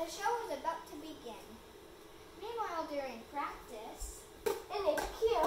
The show is about to begin. Meanwhile, during practice, in a cute